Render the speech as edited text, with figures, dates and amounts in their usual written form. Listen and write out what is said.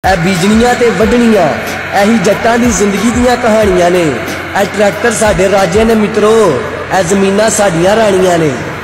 ए बीजनियां ते वड्ढनियां यही जट्टां दी जिंदगी दियां कहानियां ने। ए ट्रैक्टर साडे राजे ने मित्रो, ए जमीनां साडियां रानियां ने।